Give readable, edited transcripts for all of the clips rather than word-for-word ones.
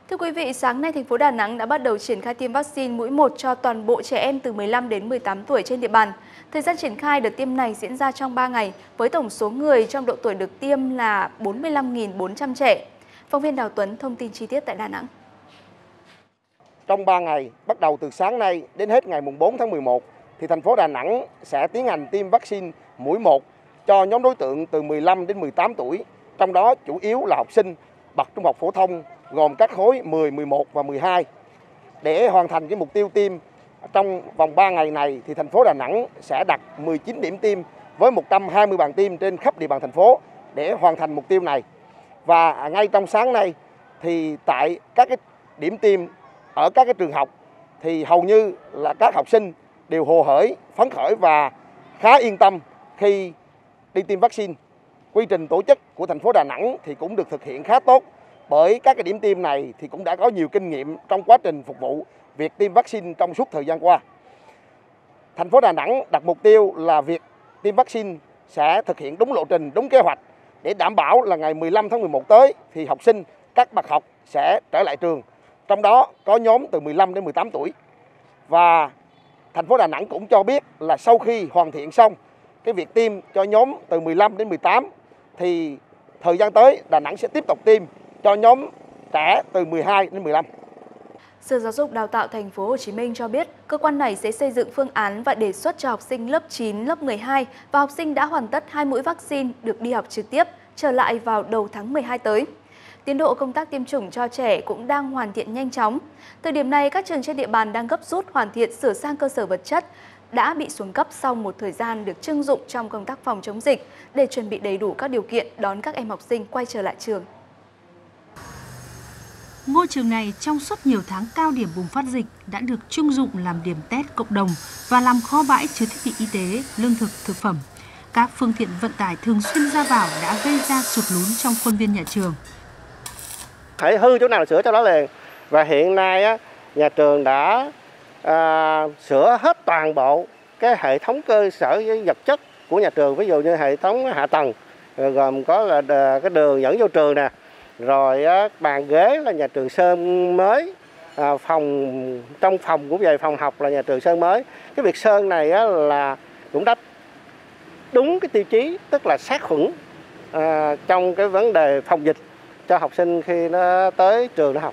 Thưa quý vị, sáng nay thành phố Đà Nẵng đã bắt đầu triển khai tiêm vaccine mũi 1 cho toàn bộ trẻ em từ 15 đến 18 tuổi trên địa bàn. Thời gian triển khai đợt tiêm này diễn ra trong 3 ngày, với tổng số người trong độ tuổi được tiêm là 45.400 trẻ. Phóng viên Đào Tuấn thông tin chi tiết tại Đà Nẵng. Trong 3 ngày, bắt đầu từ sáng nay đến hết ngày 4 tháng 11, thì thành phố Đà Nẵng sẽ tiến hành tiêm vaccine mũi 1 cho nhóm đối tượng từ 15 đến 18 tuổi, trong đó chủ yếu là học sinh bậc trung học phổ thông gồm các khối 10, 11 và 12. Để hoàn thành cái mục tiêu tiêm trong vòng 3 ngày này thì thành phố Đà Nẵng sẽ đặt 19 điểm tiêm với 120 bàn tiêm trên khắp địa bàn thành phố để hoàn thành mục tiêu này. Và ngay trong sáng nay thì tại các cái điểm tiêm ở các cái trường học thì hầu như là các học sinh đều hồ hởi, phấn khởi và khá yên tâm khi đi tiêm vaccine. Quy trình tổ chức của thành phố Đà Nẵng thì cũng được thực hiện khá tốt, bởi các cái điểm tiêm này thì cũng đã có nhiều kinh nghiệm trong quá trình phục vụ việc tiêm vaccine trong suốt thời gian qua. Thành phố Đà Nẵng đặt mục tiêu là việc tiêm vaccine sẽ thực hiện đúng lộ trình, đúng kế hoạch để đảm bảo là ngày 15 tháng 11 tới thì học sinh các bậc học sẽ trở lại trường. Trong đó có nhóm từ 15 đến 18 tuổi. Và thành phố Đà Nẵng cũng cho biết là sau khi hoàn thiện xong cái việc tiêm cho nhóm từ 15 đến 18 thì thời gian tới Đà Nẵng sẽ tiếp tục tiêm cho nhóm trẻ từ 12 đến 15. Sở Giáo dục Đào tạo Thành phố Hồ Chí Minh cho biết, cơ quan này sẽ xây dựng phương án và đề xuất cho học sinh lớp 9, lớp 12 và học sinh đã hoàn tất 2 mũi vaccine được đi học trực tiếp trở lại vào đầu tháng 12 tới. Tiến độ công tác tiêm chủng cho trẻ cũng đang hoàn thiện nhanh chóng. Thời điểm này, các trường trên địa bàn đang gấp rút hoàn thiện sửa sang cơ sở vật chất đã bị xuống cấp sau một thời gian được trưng dụng trong công tác phòng chống dịch để chuẩn bị đầy đủ các điều kiện đón các em học sinh quay trở lại trường. Ngôi trường này trong suốt nhiều tháng cao điểm bùng phát dịch đã được trưng dụng làm điểm test cộng đồng và làm kho bãi chứa thiết bị y tế, lương thực, thực phẩm. Các phương tiện vận tải thường xuyên ra vào đã gây ra sụt lún trong khuôn viên nhà trường. Phải hư chỗ nào là sửa chỗ đó liền. Và hiện nay nhà trường đã sửa hết toàn bộ cái hệ thống cơ sở vật chất của nhà trường, ví dụ như hệ thống hạ tầng gồm có là cái đường dẫn vô trường nè, rồi bàn ghế là nhà trường sơn mới, trong phòng cũng vậy, phòng học là nhà trường sơn mới. Cái việc sơn này là cũng đáp đúng cái tiêu chí, tức là sát khuẩn trong cái vấn đề phòng dịch cho học sinh khi nó tới trường nó học.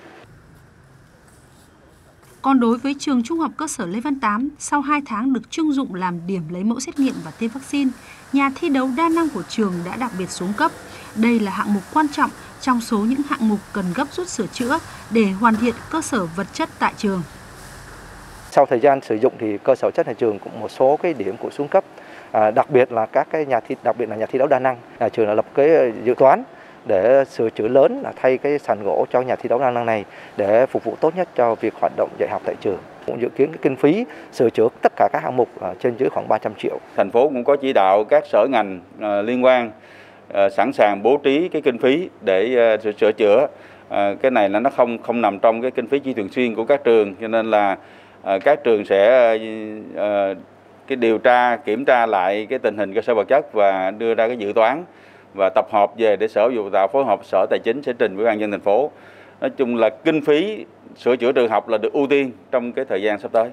Còn đối với trường Trung học cơ sở Lê Văn Tám, sau 2 tháng được trưng dụng làm điểm lấy mẫu xét nghiệm và tiêm vaccine, nhà thi đấu đa năng của trường đã đặc biệt xuống cấp. Đây là hạng mục quan trọng trong số những hạng mục cần gấp rút sửa chữa để hoàn thiện cơ sở vật chất tại trường. Sau thời gian sử dụng thì cơ sở vật chất nhà trường cũng một số cái điểm cũng xuống cấp, đặc biệt là các cái nhà thi đấu đa năng. Nhà trường đã lập cái dự toán để sửa chữa lớn là thay cái sàn gỗ cho nhà thi đấu đa năng này để phục vụ tốt nhất cho việc hoạt động dạy học tại trường. Cũng dự kiến cái kinh phí sửa chữa tất cả các hạng mục trên dưới khoảng 300 triệu. Thành phố cũng có chỉ đạo các sở ngành liên quan sẵn sàng bố trí cái kinh phí để sửa chữa. Cái này là nó không nằm trong cái kinh phí chi thường xuyên của các trường, cho nên là các trường sẽ cái điều tra, kiểm tra lại cái tình hình cơ sở vật chất và đưa ra cái dự toán và tập hợp về để Sở Giáo dục Đào tạo phối hợp Sở Tài chính sẽ trình với Ủy ban nhân dân thành phố. Nói chung là kinh phí sửa chữa trường học là được ưu tiên trong cái thời gian sắp tới.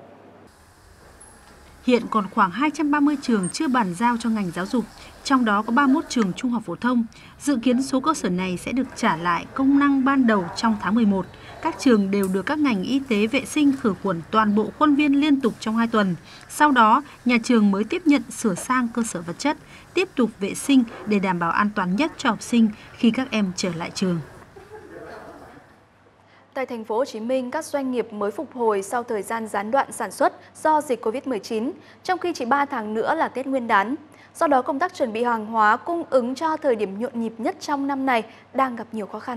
Hiện còn khoảng 230 trường chưa bàn giao cho ngành giáo dục, trong đó có 31 trường trung học phổ thông. Dự kiến số cơ sở này sẽ được trả lại công năng ban đầu trong tháng 11. Các trường đều được các ngành y tế vệ sinh khử khuẩn toàn bộ khuôn viên liên tục trong 2 tuần. Sau đó, nhà trường mới tiếp nhận sửa sang cơ sở vật chất, tiếp tục vệ sinh để đảm bảo an toàn nhất cho học sinh khi các em trở lại trường. Tại thành phố Hồ Chí Minh, các doanh nghiệp mới phục hồi sau thời gian gián đoạn sản xuất do dịch Covid-19, trong khi chỉ 3 tháng nữa là Tết Nguyên đán. Do đó, công tác chuẩn bị hàng hóa cung ứng cho thời điểm nhộn nhịp nhất trong năm này đang gặp nhiều khó khăn.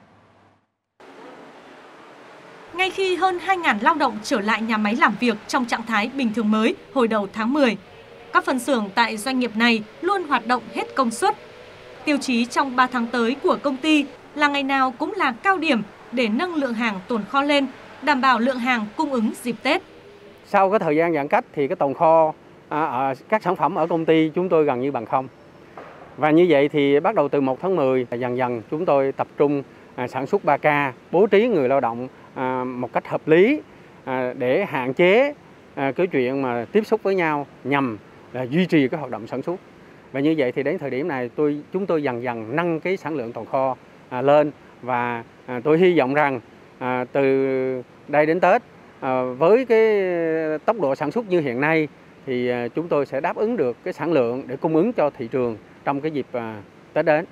Ngay khi hơn 2.000 lao động trở lại nhà máy làm việc trong trạng thái bình thường mới hồi đầu tháng 10, các phân xưởng tại doanh nghiệp này luôn hoạt động hết công suất. Tiêu chí trong 3 tháng tới của công ty là ngày nào cũng là cao điểm để nâng lượng hàng tồn kho lên, đảm bảo lượng hàng cung ứng dịp Tết. Sau cái thời gian giãn cách thì cái tồn kho các sản phẩm ở công ty chúng tôi gần như bằng không. Và như vậy thì bắt đầu từ 1 tháng 10 dần dần chúng tôi tập trung sản xuất 3K, bố trí người lao động một cách hợp lý để hạn chế cái chuyện mà tiếp xúc với nhau nhằm duy trì cái hoạt động sản xuất. Và như vậy thì đến thời điểm này chúng tôi dần dần nâng cái sản lượng tồn kho lên, và tôi hy vọng rằng từ đây đến Tết với cái tốc độ sản xuất như hiện nay thì chúng tôi sẽ đáp ứng được cái sản lượng để cung ứng cho thị trường trong cái dịp Tết đến.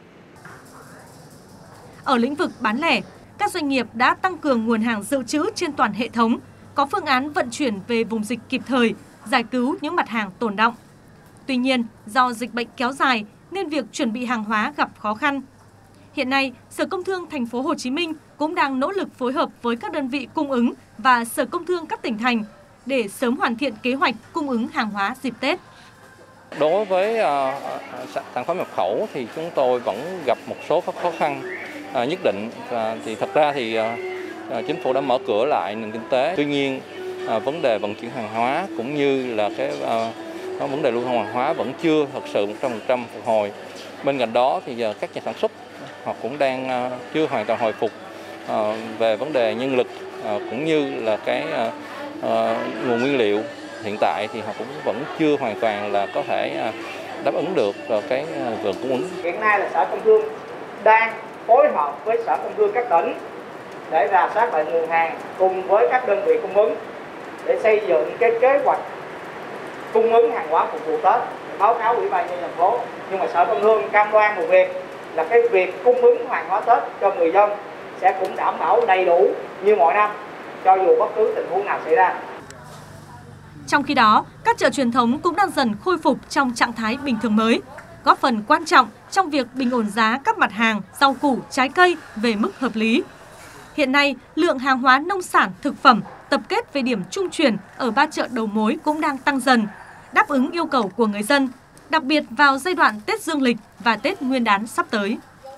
Ở lĩnh vực bán lẻ, các doanh nghiệp đã tăng cường nguồn hàng dự trữ trên toàn hệ thống, có phương án vận chuyển về vùng dịch kịp thời, giải cứu những mặt hàng tồn đọng. Tuy nhiên, do dịch bệnh kéo dài nên việc chuẩn bị hàng hóa gặp khó khăn. Hiện nay, Sở Công Thương Thành phố Hồ Chí Minh cũng đang nỗ lực phối hợp với các đơn vị cung ứng và Sở Công Thương các tỉnh thành để sớm hoàn thiện kế hoạch cung ứng hàng hóa dịp Tết. Đối với sản phẩm nhập khẩu thì chúng tôi vẫn gặp một số khó khăn nhất định. Thì thật ra thì chính phủ đã mở cửa lại nền kinh tế. Tuy nhiên, vấn đề vận chuyển hàng hóa cũng như là cái vấn đề lưu thông hàng hóa vẫn chưa thật sự 100% phục hồi. Bên cạnh đó thì giờ các nhà sản xuất họ cũng đang chưa hoàn toàn hồi phục về vấn đề nhân lực cũng như là cái nguồn nguyên liệu. Hiện tại thì họ cũng vẫn chưa hoàn toàn là có thể đáp ứng được cái lượng cung ứng. Hiện nay là Sở Công Thương đang phối hợp với Sở Công Thương các tỉnh để rà soát lại nguồn hàng cùng với các đơn vị cung ứng để xây dựng cái kế hoạch cung ứng hàng hóa phục vụ Tết, báo cáo Ủy ban nhân dân thành phố. Nhưng mà Sở Công Thương cam đoan một việc là cái việc cung ứng hàng hóa Tết cho người dân sẽ cũng đảm bảo đầy đủ như mọi năm, cho dù bất cứ tình huống nào xảy ra. Trong khi đó, các chợ truyền thống cũng đang dần khôi phục trong trạng thái bình thường mới, góp phần quan trọng trong việc bình ổn giá các mặt hàng, rau củ, trái cây về mức hợp lý. Hiện nay, lượng hàng hóa nông sản, thực phẩm tập kết về điểm trung chuyển ở 3 chợ đầu mối cũng đang tăng dần, đáp ứng yêu cầu của người dân, đặc biệt vào giai đoạn Tết Dương lịch và Tết Nguyên đán sắp tới.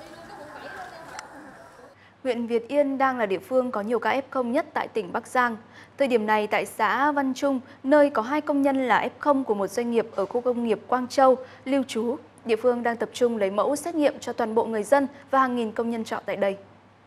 Huyện Việt Yên đang là địa phương có nhiều ca F0 nhất tại tỉnh Bắc Giang. Thời điểm này tại xã Văn Trung, nơi có 2 công nhân là F0 của một doanh nghiệp ở khu công nghiệp Quang Châu lưu trú, địa phương đang tập trung lấy mẫu xét nghiệm cho toàn bộ người dân và hàng nghìn công nhân trọ tại đây.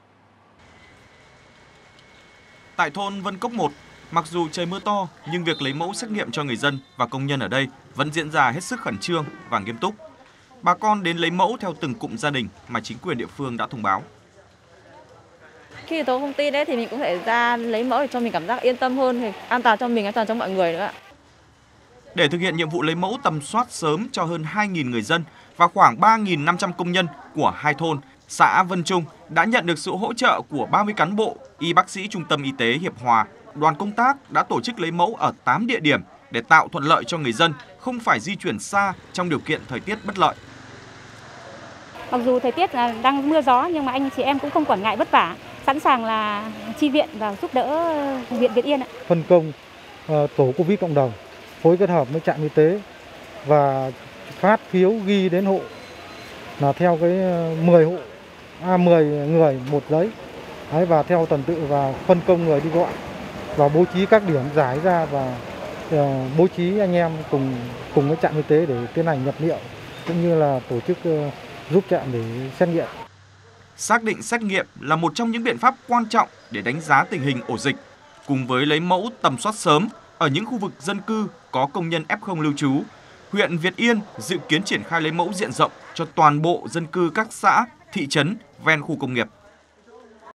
Tại thôn Vân Cốc 1, mặc dù trời mưa to nhưng việc lấy mẫu xét nghiệm cho người dân và công nhân ở đây vẫn diễn ra hết sức khẩn trương và nghiêm túc. Bà con đến lấy mẫu theo từng cụm gia đình mà chính quyền địa phương đã thông báo. Khi tới công ty đấy thì mình cũng phải ra lấy mẫu để cho mình cảm giác yên tâm hơn, thì an toàn cho mình, an toàn cho mọi người nữa. Để thực hiện nhiệm vụ lấy mẫu tầm soát sớm cho hơn 2.000 người dân và khoảng 3.500 công nhân của 2 thôn, xã Vân Trung đã nhận được sự hỗ trợ của 30 cán bộ, y bác sĩ Trung tâm Y tế Hiệp Hòa. Đoàn công tác đã tổ chức lấy mẫu ở 8 địa điểm để tạo thuận lợi cho người dân không phải di chuyển xa trong điều kiện thời tiết bất lợi. Mặc dù thời tiết đang mưa gió nhưng mà anh chị em cũng không quản ngại vất vả, sẵn sàng là chi viện và giúp đỡ huyện Việt Yên. Phân công tổ Covid cộng đồng phối kết hợp với trạm y tế và phát phiếu ghi đến hộ là theo cái 10 người một giấy. Đấy, và theo tuần tự và phân công người đi gọi và bố trí các điểm giải ra và bố trí anh em cùng với trạm y tế để tiến hành nhập liệu cũng như là tổ chức giúp trạm để xét nghiệm. Xác định xét nghiệm là một trong những biện pháp quan trọng để đánh giá tình hình ổ dịch, cùng với lấy mẫu tầm soát sớm ở những khu vực dân cư có công nhân F0 lưu trú. Huyện Việt Yên dự kiến triển khai lấy mẫu diện rộng cho toàn bộ dân cư các xã, thị trấn ven khu công nghiệp.